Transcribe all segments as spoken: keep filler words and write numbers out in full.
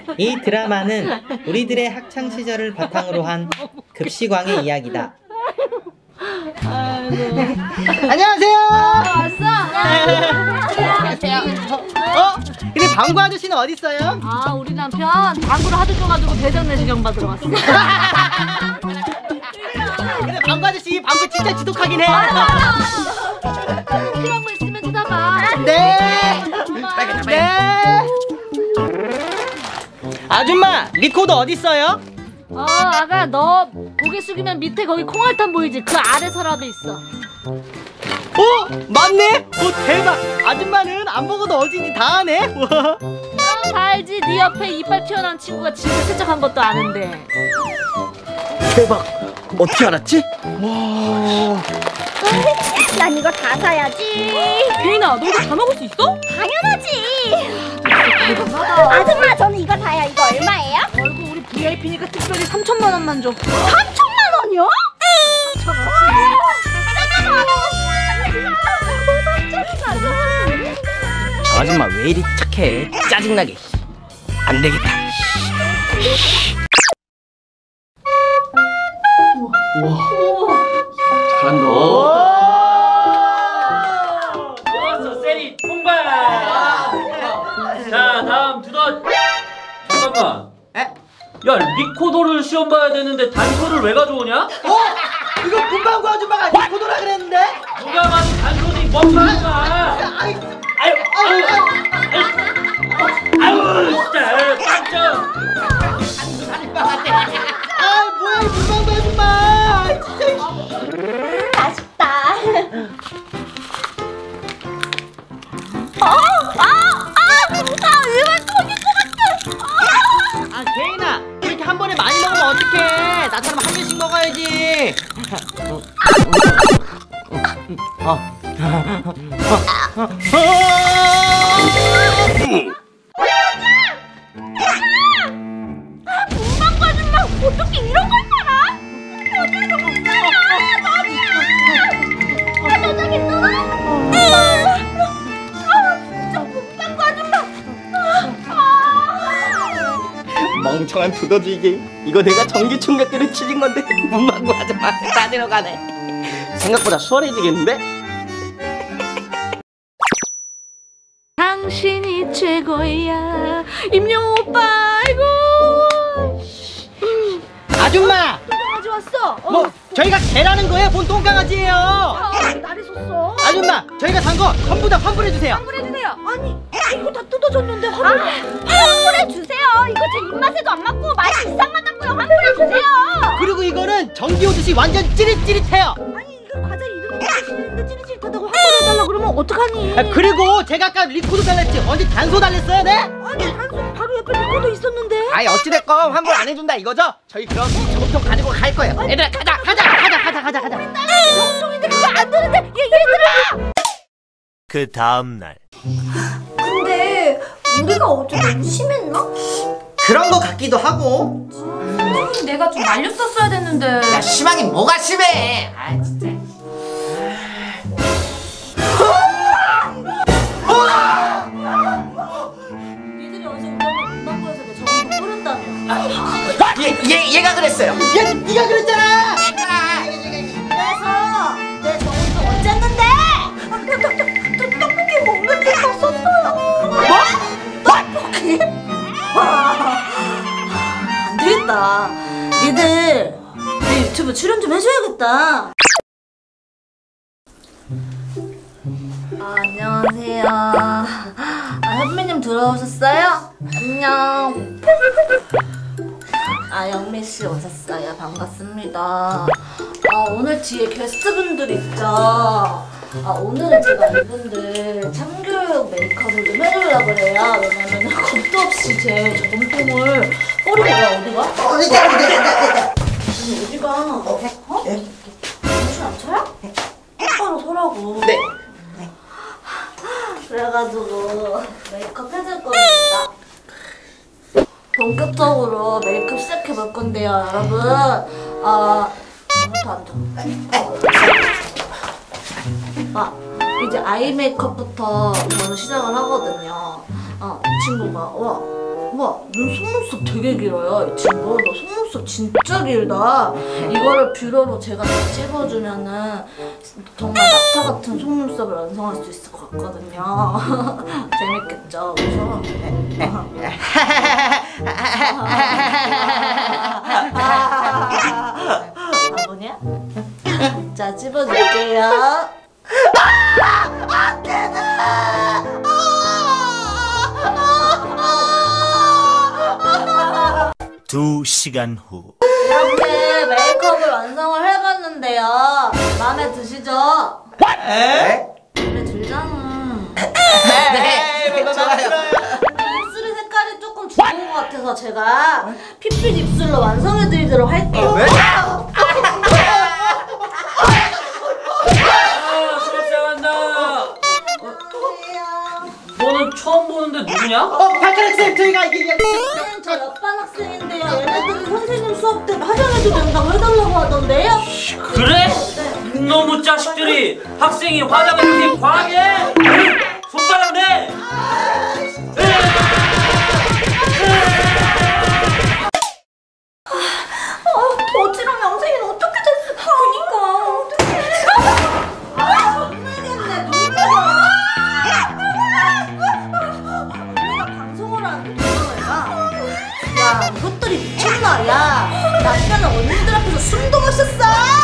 이 드라마는 우리들의 학창 시절을 바탕으로 한 급식왕의 이야기다. 안녕하세요. 아, 왔어. 안녕하세요. 어? 근데 방구 아저씨는 어디 있어요? 아, 우리 남편 방구를 하도 줘가지고 대장 내시경 받으러 왔어. 근데 방구 아저씨 방구 진짜 지독하긴 해. 필요한 거 있으면 찾아봐. 네. 네. 아줌마 리코더 어디 있어요? 어, 아가 너 고개 숙이면 밑에 거기 콩알탄 보이지? 그 아래 서랍에 있어. 어? 맞네? 오 대박. 아줌마는 안 먹어도 어디니 다 하네. 와. 다 알지? 네 옆에 이빨 튀어나온 친구가 진짜 세척한 것도 아는데. 대박. 어떻게 알았지? 와. 난 이거 다 사야지. 개인아, 너 이거 다 먹을 수 있어? 당연하지. 아줌마, 저는 이거 다요. 이거 얼마예요? 아이고, 우리 브이아이피니까 특별히 삼천만 원만 줘. 삼천만 원이요? 저 아줌마 왜 이리 착해? 짜증나게. 안 되겠다. 우와. 잘한다. 좋았어, 세리 통과. 자, 다음 두덧. 잠깐만. 에? 야, 리코더를 시험 봐야 되는데 단소를 왜 가져오냐? 어? 이거 금방구 아줌마가 리코더라 그랬는데? 누가 봐도 단소니 멍청하니까. 아이, 아유, 아유, 아유, 아유, 진짜 깜짝. 아 뭐야 이 금방구 아줌마. 진짜. 아쉽다. 어? 아! 아! 아! 이걸 터질 것 같아. 아 개인아 이렇게 한 번에 많이 먹으면 어떡해. 나처럼 한 개씩 먹어야지. 어. 금방구 아줌마, 어떻게 이런 걸 팔아? 어디서 못 팔아? 말이야. 아, 너도 괜찮아? 아, 진짜 금방구 아줌마. 멍청한 두더지 이게. 이거 내가 전기 충격기를 치진 건데 문방구 아줌마한테 다 들어가네. 생각보다 수월해지겠는데? 당신이 최고야, 임영웅 오빠. 아이고. 아줌마! 똥강아지 왔어. 어. 뭐 저희가 개라는 거예요? 뭔 똥강아지예요? 아, 날이 섰어. 아줌마 저희가 산 거 전부 다 환불해주세요. 환불해주세요. 아니, 이거 다 뜯어졌는데 환불. 아, 환불해주세요. 이거 제 입맛에도 안 맞고 맛이 이상하다고요. 환불해주세요. 그리고 이거는 전기 오듯이 완전 찌릿찌릿해요. 아니, 이거 과자 이름이 찌릿찌릿한데 찌릿찌릿하다고 환불해달라 그러면 어떡하니? 아, 그리고 제가 아까 리코더 달랬지 언제 단소 달랬어요, 네? 아니, 단소 바로 옆에 리코더 있었는데. 아이 어찌됐건 환불 안 해준다 이거죠? 저희 그럼 이 저금통 가지고 갈 거예요. 얘들아 가자 가자 가자 가자 가자 가자. 딸이 정통인데 그거 안 되는데. 얘, 얘들아. 그 다음날 근데 우리가 어제 너무 심했나? 그런 거 같기도 하고. 선생님, 내가 좀 말렸었어야 됐는데. 야 심하긴 뭐가 심해. 아 진짜. 니들이 어제 우리 엄마 문방구에서 내 저금통 뿌렸다며. 얘, 얘, 얘가 그랬어요. 얘, 네가 그랬잖아. 그래서 내 정통이 어쨌는데? 아, 또, 또, 또, 또, 떡볶이 먹는데 갔었어요. 뭐? 떡볶이? 안 되겠다. 니들 내 유튜브 출연 좀 해줘야겠다. 아, 안녕하세요. 아, 현미님 들어오셨어요? 안녕. 아, 영미씨 오셨어요. 반갑습니다. 아, 오늘 뒤에 게스트분들 있죠? 아, 오늘은 제가 이분들 참교육 메이크업을 좀 해주려고 그래요. 왜냐면 겁도 없이 제 저금통을 꼬리가 어디가? 어디가 어디가 아니, 어디가? 어? 정신 안 차려? 똑바로 서라고. 네. 그래가지고 메이크업 해줄 겁니다. 본격적으로 메이크업 시작해볼 건데요, 여러분. 아, 아무도 안 줘. 아, 이제 아이 메이크업부터 저는 시작을 하거든요. 어, 이 친구가 와, 우와, 너 속눈썹 되게 길어요. 이 친구, 너 속눈썹 진짜 길다. 이거를 뷰러로 제가 다 찝어주면은 정말 낙타 같은 속눈썹을 완성할 수 있을 것 같거든요. 재밌겠죠? 그래서 아버냐? 자, 찝어줄게요. 두 시간 후. 이렇게 메이크업을 완성을 해봤는데요. 마음에 드시죠? 에? 마음에 들잖아. 네, 좋아요. 입술의 색깔이 조금 죽은 것 같아서 제가 핏빛 입술로 완성해드리도록 할게요. 네? 아, 수업 시작한다. 너는 처음 보는데 누구냐? 어, 발가락 쌤, 저희가 이게 선생님, 저 옆반 학생인데요. 얘네들은 선생님 수업 때 화장해도 된다고 해달라고 하던데요? 그래? 너무 자식들이 학생이 화장을 이렇게 과하게 해? 손가락 내! 어지러운 영생이는 어떻게 됐을까? 그니까 어떡해. 아, 혼나겠네, 누구야? 우리가 방송을 하는데 도망을 가? 야, 이것들이 미쳤나? 야, 남편은 언니들 앞에서 숨도 못 쉬었어!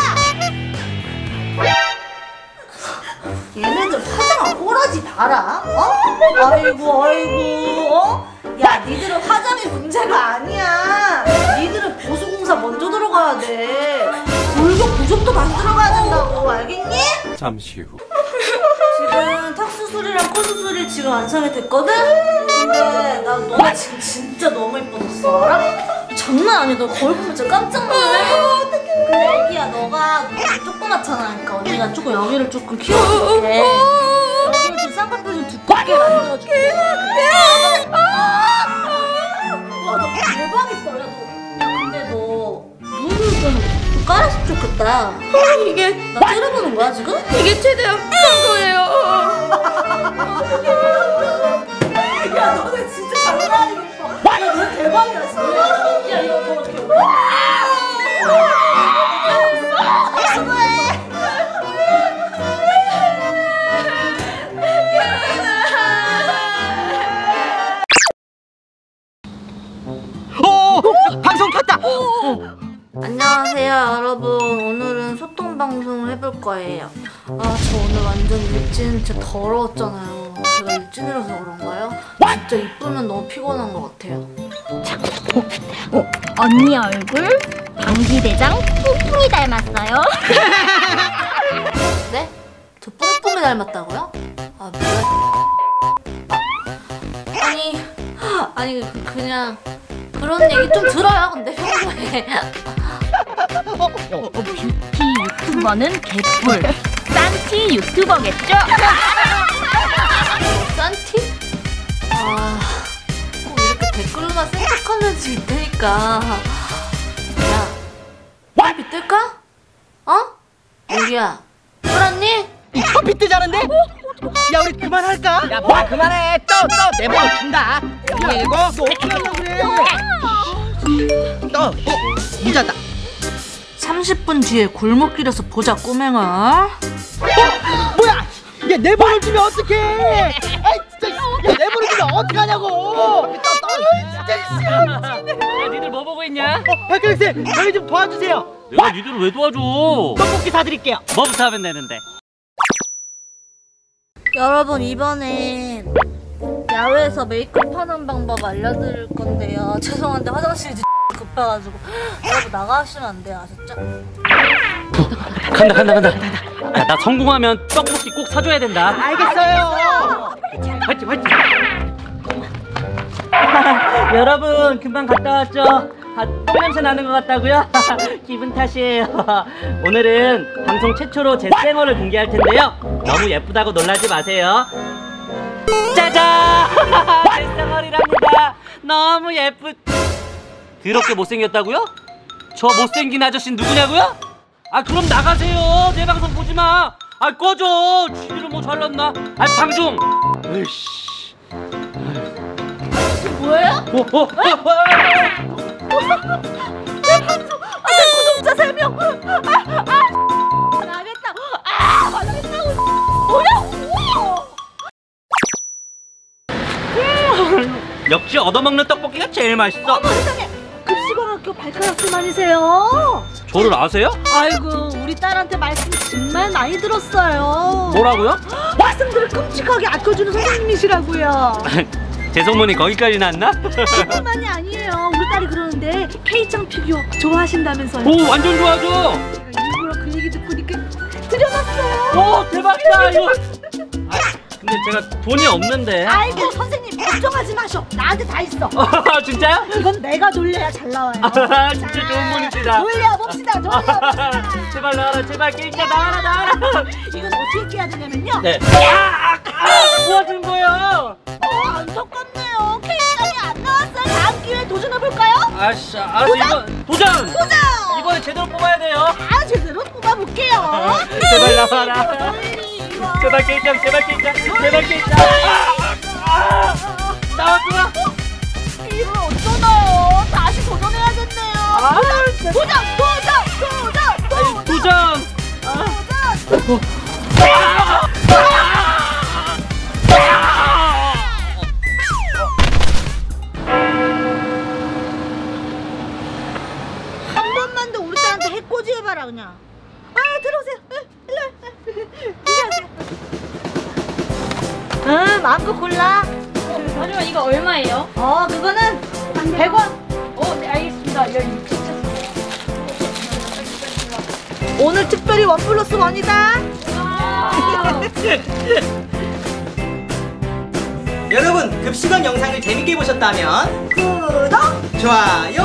얘네들 화장한 꼬라지 봐라, 어? 아이고, 아이고, 어? 야, 니들은 화장이 문제가 아니야. 니들은 보수공사 먼저 들어가야 돼. 골격 부족도 다시 들어가야 된다고, 알겠니? 잠시 후. 지금 턱 수술이랑 코 수술이 지금 완성이 됐거든? 근데 나 너네 지금 진짜 너무 예뻐졌어, 알아? 장난 아니야. 너 거울 보면 진짜 깜짝 놀래. 근데 애기야, 너가 눈이 조그맣잖아. 그러니까 언니가 조금 여기를 조금 키워줄게. 여기를 좀 쌍꺼풀 좀 두껍게 만들어줄게. 와, 너 대박 이뻐. 야, 너. 야, 근데 너 눈을 좀 깔았으면 좋겠다. 이게 나 째려보는 거야, 지금? 이게 최대한 큰 거예요. 야, 너네 진짜 장난 아니게 예뻐. 야, 너 대박이야, 진짜. 야, 이거 더 어떻게 해? 오! 방송 켰다! 안녕하세요, 여러분. 오늘은 소통 방송을 해볼 거예요. 아, 저 오늘 완전 일진 진짜 더러웠잖아요. 제가 일진이라서 그런가요? 진짜 이쁘면 너무 피곤한 것 같아요. 언니 얼굴 방귀대장 뿡뿡이 닮았어요. 네? 저 뿡뿡이 닮았다고요? 아, 뭐야? 아니, 아니 그, 그냥 그런 얘기 좀 들어요. 근데 평소에. 뷰티 유튜버는 개뿔. 싼티 유튜버겠죠? 싼티? 아, 꼭 이렇게 댓글로만 생각하는 지 있다니까. 야, 빨리 뜰까? 어? 여기야, 뚫었니? 혀피 뜨자는데? 야, 우리 그만할까? 야, 뭐 그만해. 또, 또 내 번호 준다. 이거 너 어떻게 하려고 그래? 또, 어, 문자다. 삼십 분 뒤에 골목길에서 보자, 꼬맹아. 뭐야? 야, 내 번호 주면 어떡해? 아이, 진짜. 야, 내 번호 주면 어떡하냐고. 야, 니들 뭐 보고 있냐? 어, 발가락 쌤, 저희 좀 도와주세요. 내가 니들을 왜 도와줘? 떡볶이 사드릴게요. 뭐부터 하면 되는데? 여러분, 이번엔 야외에서 메이크업 하는 방법 알려드릴 건데요. 죄송한데 화장실이 급해가지고 여러분 나가시면 안 돼요, 아셨죠? 간다 간다 간다. 야, 나 성공하면 떡볶이 꼭 사줘야 된다. 알겠어요. 화이팅 화이팅. 여러분, 금방 갔다 왔죠? 아, 똥냄새 나는 것 같다고요? 기분 탓이에요. 오늘은 방송 최초로 제 생얼을 공개할 텐데요. 너무 예쁘다고 놀라지 마세요. 짜잔! 제 생얼이랍니다. 너무 예쁘... 그렇게 못생겼다고요? 저 못생긴 아저씨는 누구냐고요? 아, 그럼 나가세요. 내 방송 보지 마. 아, 꺼져. 지들은 뭐 잘났나? 아, 방종. 으이씨. 뭐예요? 어, 어, 어, 어. 내 방송! 아, 내 구독자 세 명! 아! 아! 나겠다! 아! 나겠다고! 뭐야? 역시 얻어먹는 떡볶이가 제일 맛있어. 어머 세상에! 급식왕학교 발가락쌤 저를 아세요? 아이고 우리 딸한테 말씀 정말 많이 들었어요. 뭐라고요? 학생들을 끔찍하게 아껴주는 선생님이시라고요. 제 소문이 거기까지 났나? 그뿐만이 아니에요. 우리 딸이 그러는데 K짱 피규어 좋아하신다면서요. 오, 완전 좋아하죠. 제가 일부러 그 얘기 듣고 니까 드려놨어요. 오, 대박이다 이거. 아, 근데 제가 돈이 없는데. 아이고 선생님 걱정하지 마셔. 나한테 다 있어. 아, 진짜요? 이건 내가 놀려야 잘 나와요. 아, 진짜 좋은 분이시다. 놀려봅시다. 놀려봅시다. 제발 나와라, 제발 게임자 나와라, 나와라. 이건 어떻게 해야 되냐면요. 네. 아, 아, 뭐 하는 거예요? 어, 안타깝네요. K짱이 안 나왔어요. 다음 기회에 도전해볼까요? 아씨, 알았어. 이번 도전. 도전! 이번에 제대로 뽑아야 돼요. 아, 제대로 뽑아볼게요. 제발 나와라. 빨리 이거. 제발 게임자, 제발 게임자, 제발 게임자. 아, 아, 나왔구나. 이걸 어쩌나요? 다시 도전해야겠네요. 아, 도전! 도전! 도전! 도전! 도전. 도전! 한 번만 더 우리 딸한테 해코지 해봐라 그냥. 아 들어오세요. 일로 일로. 응 마음껏 골라. 마지막 이거 얼마예요? 어 그거는 백 원. 어, 네, 알겠습니다. 여기 오늘 특별히 원 플러스 원이다. 여러분 급식원 영상을 재밌게 보셨다면 구독. 좋아요